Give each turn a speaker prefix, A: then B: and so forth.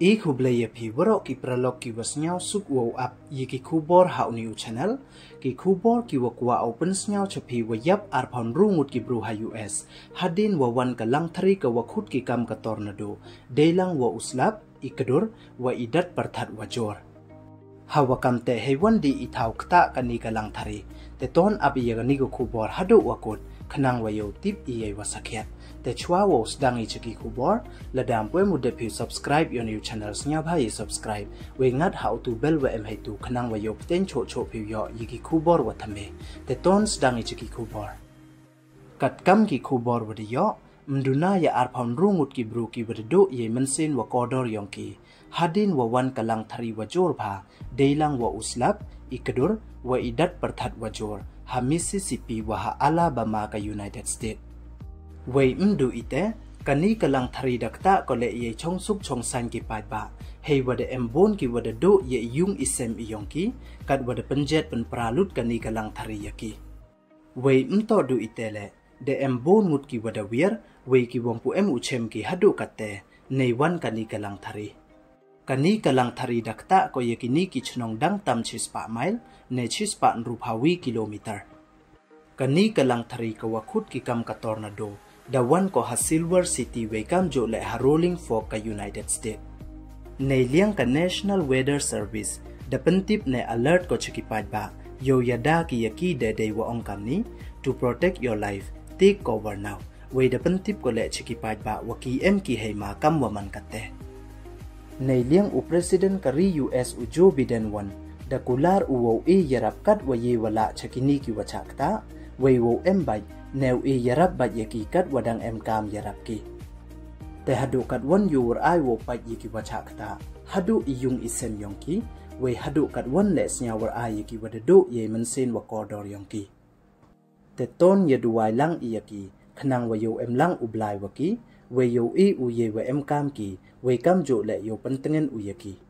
A: Kublaya pi warok ki pralog ki wasnyaw suk wow up ye ki kubor hau new channel ki kubor ki wakwa open snyaw chapi wayap arpon rungut ki bru ha US hadin wawan ka Langthari ka wakut ki kam ka tornado deilang wa uslap ikadur wa idat parthat wajor hawakam te hewan di ithau ktah kani ka Langthari te ton ab ye gani ko kubor hadu wakut khanang wayo tip iye wasakhet te chwa wo sdang i chiki kubor ladam pwe mu de phi subscribe your new channels nya bhai subscribe we ngat how to bell wa em hai tu khanang wayo pten cho cho phi yo yiki kubor wa thame te ton sdang i chiki kubor kat kam ki kubor wa yo mduna ya arphon rungut ki bru ki bdo ye mensin wa kodor yongki hadin wa wan ka Langthari wa jor bha deilang wa uslap ikadur wa idat parthat wa jor ha Mississippi wa ha Alabama ka United States Wei mdu ite kani ka Langthari dakta ko le ye chong suk chong san ki pai ba hei wada embon ki wada do ye yung isem iyong ki kat wada penjet pen pralut kani ka Langthari yaki wei mto du itele de embon ngut ki wada wir wei ki wongpu em uchem ki hadu katte nei wan kani ka Langthari dakta ko ye kini ki chnong dang tam chispa mile ne chispa nrupawi kilometer kani ka Langthari ka wakut ki kam ka tornado da wan ko ha Silver City we kam jo le ha rolling fork ka United States nei liang ka National Weather Service da pentip ne alert ko chikipat ba yo yada ki yaki de wa ong kam ni to protect your life take cover now we da pentip ko le chikipat ba waki em ki hei ma kam wa man katte nei liang u president ka ri US u Joe Biden wan da kular u e yarap kat wa ye wala chakini ki wachakta we wo em bai new e yarap bat yaki kat wadang em kam yarap ki te hadu kat wan yur ai wo pat yaki wachakta hadu iyung isem yongki we hadu kat wan le snyawar ai yaki wadado ye mensin wa kodor yongki te ton yaduwai lang iyaki khnang wa yo em lang ublai waki we yo e u ye wa em kam ki we kam jo le yo pentengen u yaki